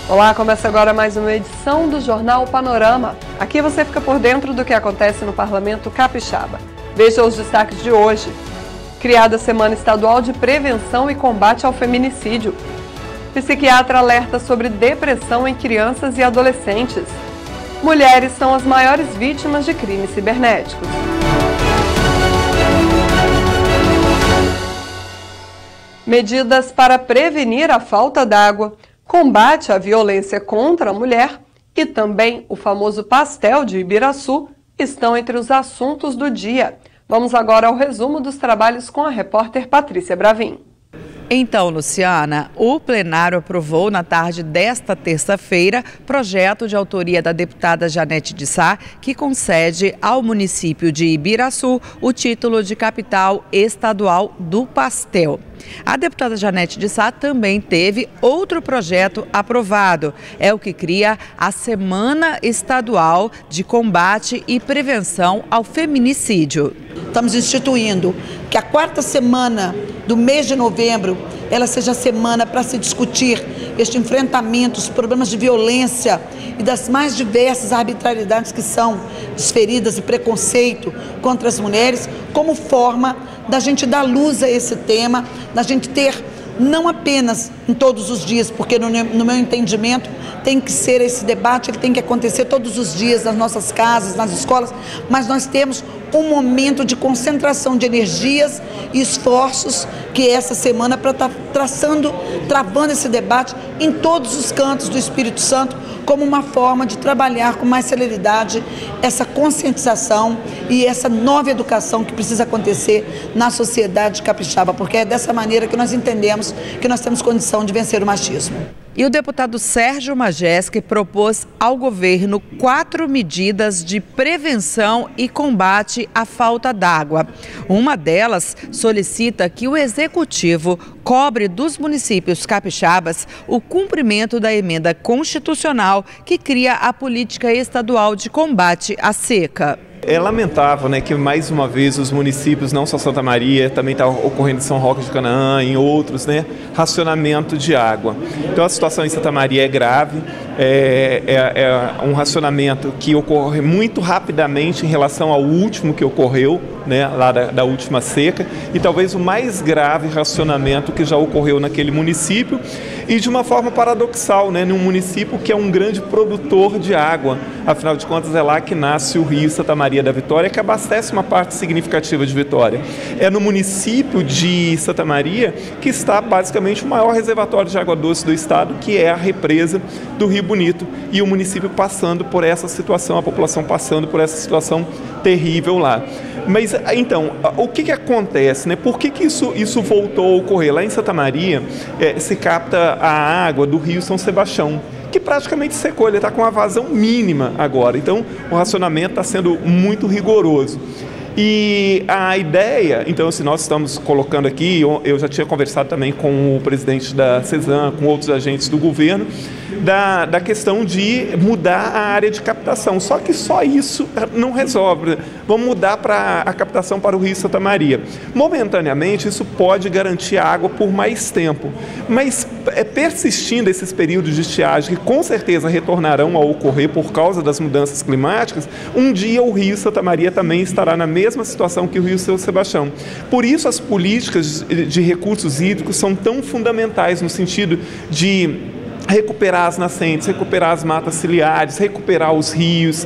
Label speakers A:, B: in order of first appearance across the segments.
A: Olá, começa agora mais uma edição do Jornal Panorama. Aqui você fica por dentro do que acontece no Parlamento Capixaba. Veja os destaques de hoje. Criada a Semana Estadual de Prevenção e Combate ao Feminicídio. Psiquiatra alerta sobre depressão em crianças e adolescentes. Mulheres são as maiores vítimas de crimes cibernéticos. Medidas para prevenir a falta d'água, combate à violência contra a mulher e também o famoso pastel de Ibiraçu estão entre os assuntos do dia. Vamos agora ao resumo dos trabalhos com a repórter Patrícia Bravin.
B: Então, Luciana, o plenário aprovou na tarde desta terça-feira projeto de autoria da deputada Janete de Sá, que concede ao município de Ibiraçu o título de capital estadual do pastel. A deputada Janete de Sá também teve outro projeto aprovado, é o que cria a Semana Estadual de Combate e Prevenção ao Feminicídio.
C: Estamos instituindo que a quarta semana do mês de novembro, ela seja a semana para se discutir este enfrentamento, os problemas de violência e das mais diversas arbitrariedades que são desferidas e preconceito contra as mulheres, como forma da gente dar luz a esse tema, da gente ter não apenas em todos os dias, porque no meu entendimento tem que ser esse debate, ele tem que acontecer todos os dias nas nossas casas, nas escolas, mas nós temos um momento de concentração de energias e esforços que é essa semana para estar travando esse debate em todos os cantos do Espírito Santo, como uma forma de trabalhar com mais celeridade essa conscientização e essa nova educação que precisa acontecer na sociedade capixaba, porque é dessa maneira que nós entendemos que nós temos condição de vencer o machismo.
B: E o deputado Sérgio Majeschi propôs ao governo 4 medidas de prevenção e combate à falta d'água. Uma delas solicita que o executivo cobre dos municípios capixabas o cumprimento da emenda constitucional que cria a política estadual de combate à seca.
D: É lamentável, né, que mais uma vez os municípios, não só Santa Maria, também está ocorrendo em São Roque de Canaã, em outros, né, racionamento de água. Então a situação em Santa Maria é grave, é um racionamento que ocorre muito rapidamente em relação ao último que ocorreu, né, lá da última seca, e talvez o mais grave racionamento que já ocorreu naquele município, e de uma forma paradoxal, né, num município que é um grande produtor de água, afinal de contas é lá que nasce o rio Santa Maria da Vitória, que abastece uma parte significativa de Vitória. É no município de Santa Maria que está basicamente o maior reservatório de água doce do estado, que é a represa do Rio Bonito, e o município passando por essa situação, a população passando por essa situação terrível lá. Mas, então, o que acontece, né? Por que isso voltou a ocorrer? Lá em Santa Maria se capta a água do rio São Sebastião, que praticamente secou, ele está com uma vazão mínima agora. Então, o racionamento está sendo muito rigoroso. E a ideia, então, assim, nós estamos colocando aqui, eu já tinha conversado também com o presidente da CESAM, com outros agentes do governo, da questão de mudar a área de captação. Só que só isso não resolve. Vamos mudar para a captação para o Rio Santa Maria. Momentaneamente, isso pode garantir a água por mais tempo. Mas persistindo esses períodos de estiagem, que com certeza retornarão a ocorrer por causa das mudanças climáticas, um dia o Rio Santa Maria também estará na mesma situação que o Rio São Sebastião. Por isso, as políticas de recursos hídricos são tão fundamentais no sentido de recuperar as nascentes, recuperar as matas ciliares, recuperar os rios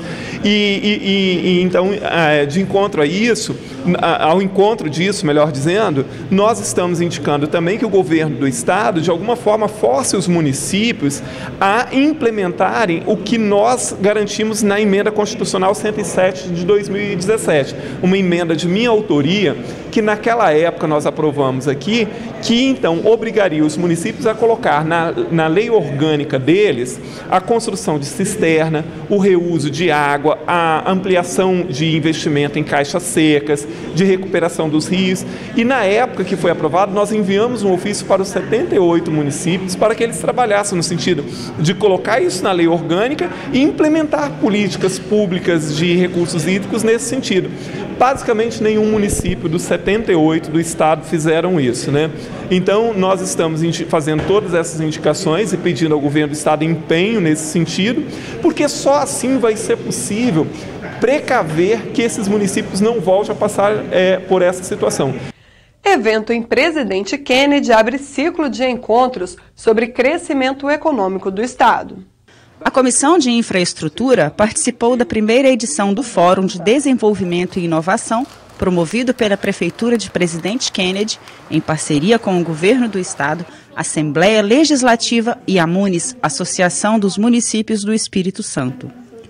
D: então, de encontro a isso, ao encontro disso, melhor dizendo, nós estamos indicando também que o governo do estado, de alguma forma, force os municípios a implementarem o que nós garantimos na emenda constitucional 107 de 2017, uma emenda de minha autoria, que naquela época nós aprovamos aqui, que então obrigaria os municípios a colocar na lei orgânica deles a construção de cisterna, o reuso de água, a ampliação de investimento em caixas secas, de recuperação dos rios. E na época que foi aprovado, nós enviamos um ofício para os 78 municípios para que eles trabalhassem no sentido de colocar isso na lei orgânica e implementar políticas públicas de recursos hídricos nesse sentido. Basicamente, nenhum município dos 78 do estado fizeram isso, né? Então, nós estamos fazendo todas essas indicações e pedindo ao governo do estado empenho nesse sentido, porque só assim vai ser possível precaver que esses municípios não voltem a passar por essa situação.
A: Evento em Presidente Kennedy abre ciclo de encontros sobre crescimento econômico do estado.
E: A Comissão de Infraestrutura participou da primeira edição do Fórum de Desenvolvimento e Inovação, promovido pela Prefeitura de Presidente Kennedy, em parceria com o Governo do Estado, Assembleia Legislativa e a Munis, Associação dos Municípios do Espírito Santo.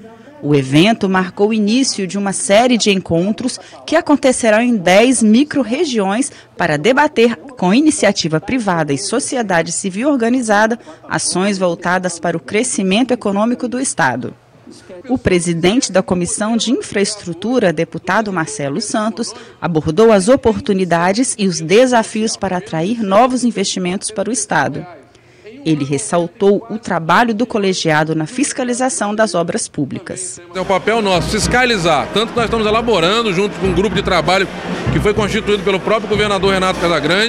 E: O evento marcou o início de uma série de encontros que acontecerão em 10 micro-regiões para debater, com iniciativa privada e sociedade civil organizada, ações voltadas para o crescimento econômico do Estado. O presidente da Comissão de Infraestrutura, deputado Marcelo Santos, abordou as oportunidades e os desafios para atrair novos investimentos para o Estado. Ele ressaltou o trabalho do colegiado na fiscalização das obras públicas.
F: É o papel nosso, fiscalizar. Tanto que nós estamos elaborando, junto com um grupo de trabalho que foi constituído pelo próprio governador Renato Casagrande,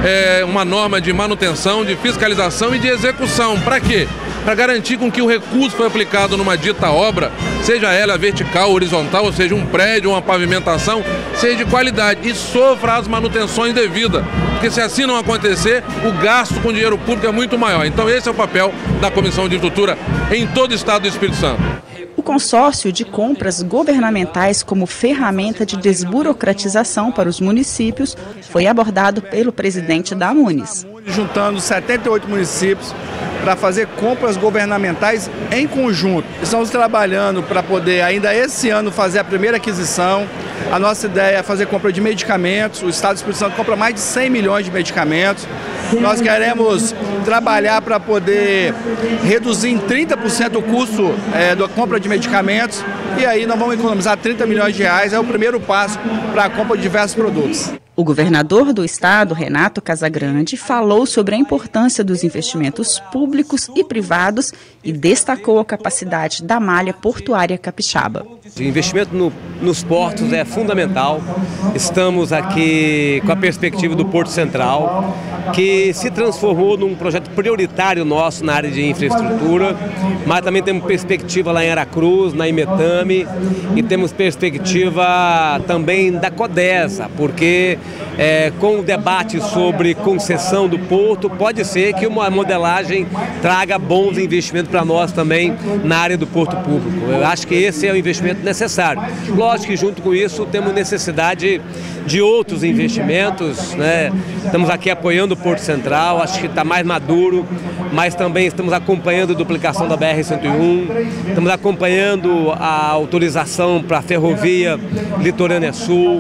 F: uma norma de manutenção, de fiscalização e de execução. Para quê? Para garantir com que o recurso foi aplicado numa dita obra, seja ela vertical, horizontal, ou seja, um prédio, uma pavimentação, seja de qualidade e sofra as manutenções devidas. Porque se assim não acontecer, o gasto com dinheiro público é muito maior. Então esse é o papel da Comissão de Infraestrutura em todo o estado do Espírito Santo.
E: O consórcio de compras governamentais como ferramenta de desburocratização para os municípios foi abordado pelo presidente da Munis.
G: Juntando 78 municípios para fazer compras governamentais em conjunto. Estamos trabalhando para poder ainda esse ano fazer a primeira aquisição. A nossa ideia é fazer compra de medicamentos. O Estado do Espírito Santo compra mais de 100 milhões de medicamentos. Nós queremos trabalhar para poder reduzir em 30% o custo da compra de medicamentos e aí nós vamos economizar 30 milhões de reais, é o primeiro passo para a compra de diversos produtos.
E: O governador do estado, Renato Casagrande, falou sobre a importância dos investimentos públicos e privados e destacou a capacidade da malha portuária capixaba.
H: O investimento nos portos é fundamental. Estamos aqui com a perspectiva do Porto Central, que se transformou num projeto prioritário nosso na área de infraestrutura, mas também temos perspectiva lá em Aracruz, na Imetame, e temos perspectiva também da Codesa, porque com o debate sobre concessão do porto, pode ser que uma modelagem traga bons investimentos para nós também na área do porto público. Eu acho que esse é o investimento necessário. Lógico que junto com isso temos necessidade de outros investimentos, né? Estamos aqui apoiando o Porto Central, acho que está mais maduro, mas também estamos acompanhando a duplicação da BR-101, estamos acompanhando a autorização para a ferrovia Litorânea Sul,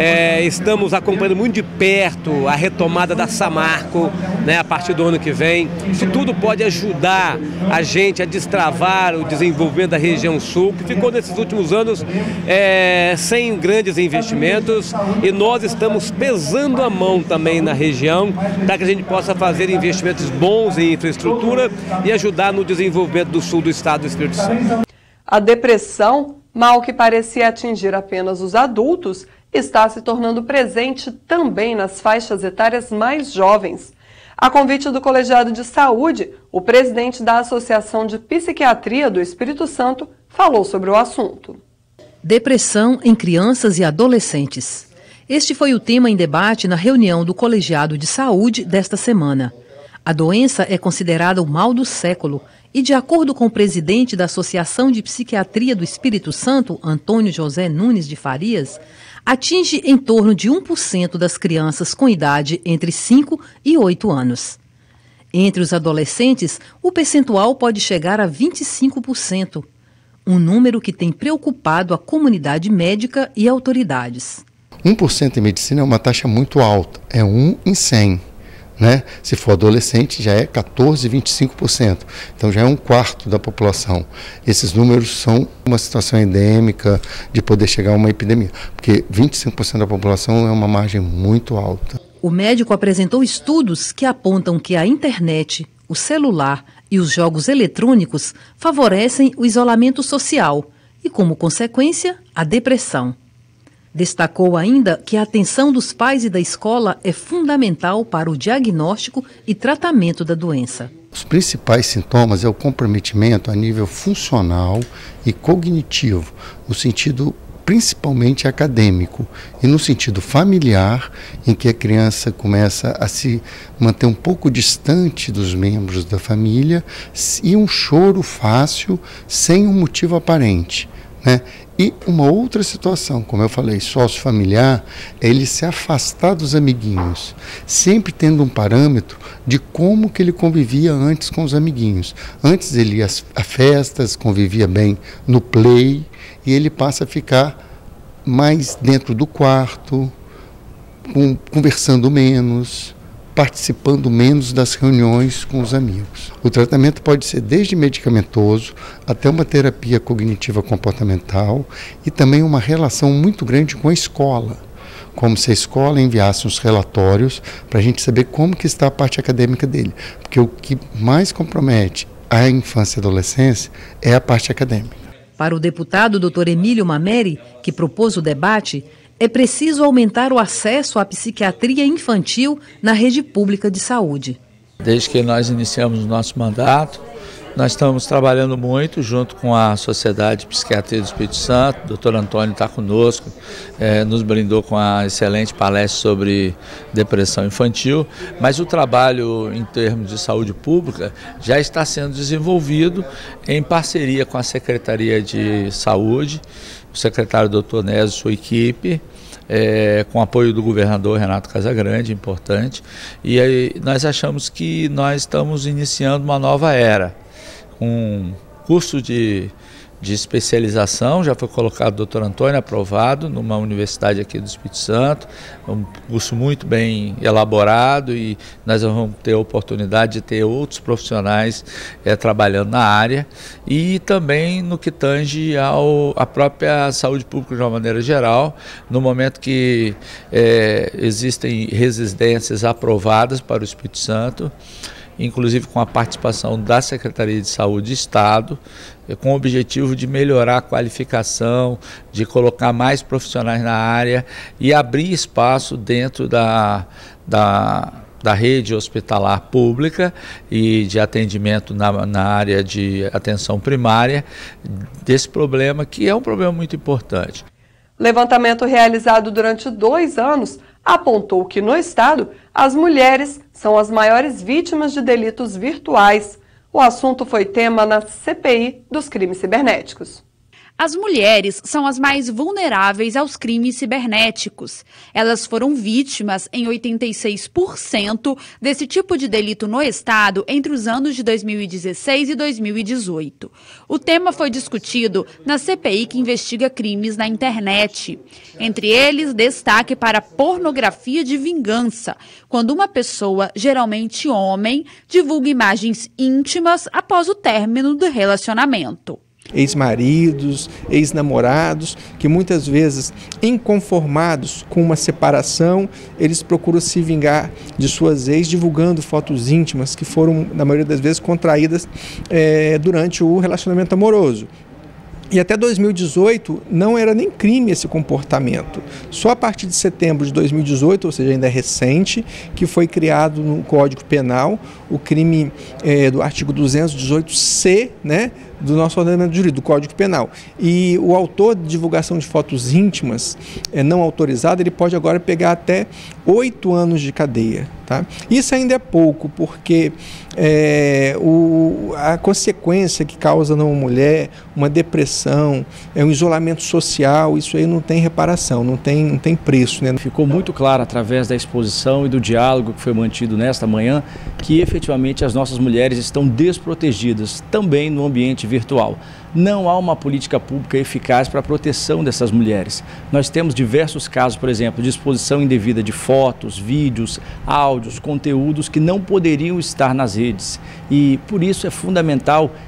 H: estamos acompanhando muito de perto a retomada da Samarco, né, a partir do ano que vem. Isso tudo pode ajudar a gente a destravar o desenvolvimento da região sul, que ficou nesses últimos anos sem grandes investimentos, e nós estamos pesando a mão também na região para que a gente possa fazer investimentos bons em infraestrutura e ajudar no desenvolvimento do sul do estado do Espírito Santo.
A: A depressão, mal que parecia atingir apenas os adultos, está se tornando presente também nas faixas etárias mais jovens. A convite do Colegiado de Saúde, o presidente da Associação de Psiquiatria do Espírito Santo falou sobre o assunto.
I: Depressão em crianças e adolescentes. Este foi o tema em debate na reunião do Colegiado de Saúde desta semana. A doença é considerada o mal do século e, de acordo com o presidente da Associação de Psiquiatria do Espírito Santo, Antônio José Nunes de Farias, atinge em torno de 1% das crianças com idade entre 5 e 8 anos. Entre os adolescentes, o percentual pode chegar a 25%, um número que tem preocupado a comunidade médica e autoridades.
J: 1% em medicina é uma taxa muito alta, é 1 em 100. Né? Se for adolescente, já é 14, 25%. Então já é 1/4 da população. Esses números são uma situação endêmica de poder chegar a uma epidemia, porque 25% da população é uma margem muito alta.
I: O médico apresentou estudos que apontam que a internet, o celular e os jogos eletrônicos favorecem o isolamento social e, como consequência, a depressão. Destacou ainda que a atenção dos pais e da escola é fundamental para o diagnóstico e tratamento da doença.
J: Os principais sintomas é o comprometimento a nível funcional e cognitivo, no sentido principalmente acadêmico, e no sentido familiar, em que a criança começa a se manter um pouco distante dos membros da família, e um choro fácil, sem um motivo aparente, né? E uma outra situação, como eu falei, sócio-familiar, é ele se afastar dos amiguinhos, sempre tendo um parâmetro de como que ele convivia antes com os amiguinhos. Antes ele ia a festas, convivia bem no play, e ele passa a ficar mais dentro do quarto, conversando menos, participando menos das reuniões com os amigos. O tratamento pode ser desde medicamentoso até uma terapia cognitiva comportamental e também uma relação muito grande com a escola, como se a escola enviasse uns relatórios para a gente saber como que está a parte acadêmica dele, porque o que mais compromete a infância e a adolescência é a parte acadêmica.
I: Para o deputado Dr. Emílio Mameri, que propôs o debate, é preciso aumentar o acesso à psiquiatria infantil na rede pública de saúde.
K: Desde que nós iniciamos o nosso mandato, nós estamos trabalhando muito junto com a Sociedade de Psiquiatria do Espírito Santo. O doutor Antônio está conosco, nos brindou com a excelente palestra sobre depressão infantil, mas o trabalho em termos de saúde pública já está sendo desenvolvido em parceria com a Secretaria de Saúde, o secretário doutor Nésio e sua equipe, com apoio do governador Renato Casagrande, importante, e aí nós achamos que nós estamos iniciando uma nova era, com curso de especialização, já foi colocado o doutor Antônio, aprovado numa universidade aqui do Espírito Santo, um curso muito bem elaborado, e nós vamos ter a oportunidade de ter outros profissionais trabalhando na área, e também no que tange à própria saúde pública de uma maneira geral, no momento que existem residências aprovadas para o Espírito Santo, inclusive com a participação da Secretaria de Saúde do Estado, com o objetivo de melhorar a qualificação, de colocar mais profissionais na área e abrir espaço dentro da rede hospitalar pública e de atendimento na área de atenção primária desse problema, que é um problema muito importante.
A: Levantamento realizado durante 2 anos apontou que no estado as mulheres são as maiores vítimas de delitos virtuais. O assunto foi tema na CPI dos crimes cibernéticos.
L: As mulheres são as mais vulneráveis aos crimes cibernéticos. Elas foram vítimas em 86% desse tipo de delito no estado entre os anos de 2016 e 2018. O tema foi discutido na CPI que investiga crimes na internet. Entre eles, destaque para pornografia de vingança, quando uma pessoa, geralmente homem, divulga imagens íntimas após o término do relacionamento.
M: Ex-maridos, ex-namorados, que muitas vezes, inconformados com uma separação, eles procuram se vingar de suas ex, divulgando fotos íntimas que foram, na maioria das vezes, contraídas durante o relacionamento amoroso. E até 2018 não era nem crime esse comportamento. Só a partir de setembro de 2018, ou seja, ainda é recente, que foi criado no Código Penal o crime do artigo 218C, né, do nosso ordenamento jurídico, do Código Penal. E o autor de divulgação de fotos íntimas não autorizada, ele pode agora pegar até 8 anos de cadeia. Tá? Isso ainda é pouco, porque a consequência que causa numa mulher, uma depressão, um isolamento social, isso aí não tem reparação, não tem preço. Né?
N: Ficou muito claro através da exposição e do diálogo que foi mantido nesta manhã que efetivamente as nossas mulheres estão desprotegidas também no ambiente virtual. Não há uma política pública eficaz para a proteção dessas mulheres. Nós temos diversos casos, por exemplo, de exposição indevida de fotos, vídeos, áudios, conteúdos que não poderiam estar nas redes. E por isso é fundamental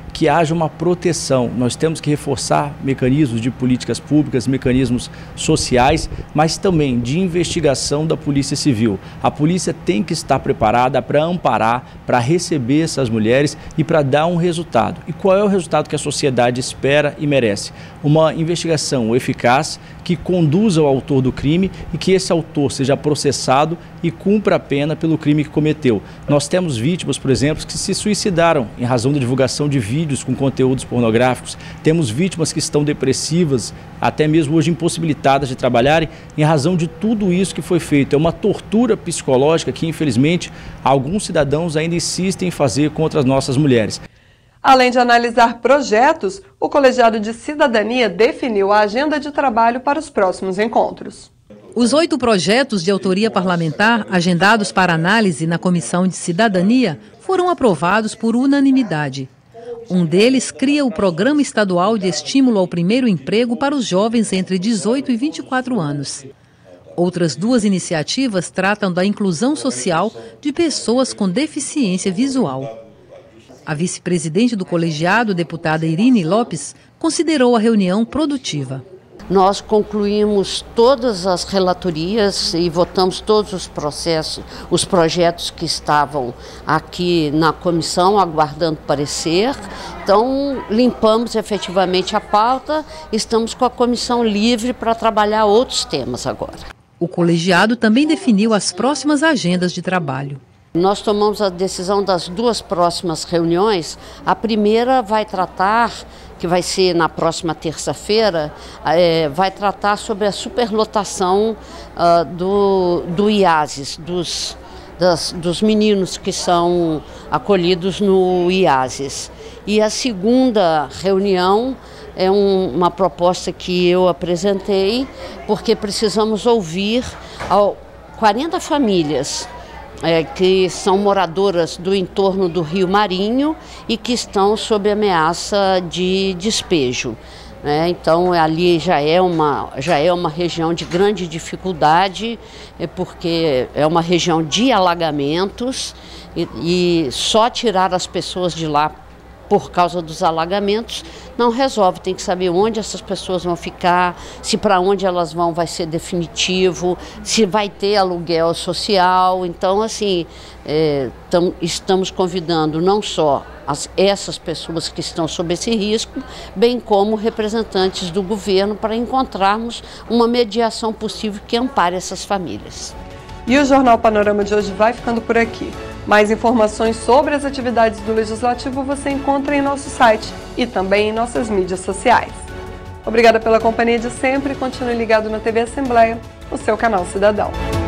N: que haja uma proteção. Nós temos que reforçar mecanismos de políticas públicas, mecanismos sociais, mas também de investigação da Polícia Civil. A polícia tem que estar preparada para amparar, para receber essas mulheres e para dar um resultado. E qual é o resultado que a sociedade espera e merece? Uma investigação eficaz que conduza ao autor do crime e que esse autor seja processado e cumpra a pena pelo crime que cometeu. Nós temos vítimas, por exemplo, que se suicidaram em razão da divulgação de vídeos com conteúdos pornográficos. Temos vítimas que estão depressivas, até mesmo hoje impossibilitadas de trabalharem em razão de tudo isso que foi feito. É uma tortura psicológica que, infelizmente, alguns cidadãos ainda insistem em fazer contra as nossas mulheres.
A: Além de analisar projetos, o Colegiado de Cidadania definiu a agenda de trabalho para os próximos encontros.
I: Os 8 projetos de autoria parlamentar agendados para análise na Comissão de Cidadania foram aprovados por unanimidade. Um deles cria o Programa Estadual de Estímulo ao Primeiro Emprego para os jovens entre 18 e 24 anos. Outras 2 iniciativas tratam da inclusão social de pessoas com deficiência visual. A vice-presidente do colegiado, deputada Irine Lopes, considerou a reunião produtiva.
O: Nós concluímos todas as relatorias e votamos todos os projetos que estavam aqui na comissão, aguardando parecer. Então, limpamos efetivamente a pauta, estamos com a comissão livre para trabalhar outros temas agora.
I: O colegiado também definiu as próximas agendas de trabalho.
O: Nós tomamos a decisão das 2 próximas reuniões. A primeira vai tratar, que vai ser na próxima terça-feira, vai tratar sobre a superlotação do IASES, dos meninos que são acolhidos no IASES. E a segunda reunião é uma proposta que eu apresentei, porque precisamos ouvir 40 famílias que são moradoras do entorno do Rio Marinho e que estão sob ameaça de despejo. Então ali já é uma região de grande dificuldade, porque é uma região de alagamentos e só tirar as pessoas de lá por causa dos alagamentos não resolve. Tem que saber onde essas pessoas vão ficar, se para onde elas vão vai ser definitivo, se vai ter aluguel social. Então, assim, estamos convidando não só essas pessoas que estão sob esse risco, bem como representantes do governo para encontrarmos uma mediação possível que ampare essas famílias.
A: E o Jornal Panorama de hoje vai ficando por aqui. Mais informações sobre as atividades do Legislativo você encontra em nosso site e também em nossas mídias sociais. Obrigada pela companhia de sempre e continue ligado na TV Assembleia, o seu canal cidadão.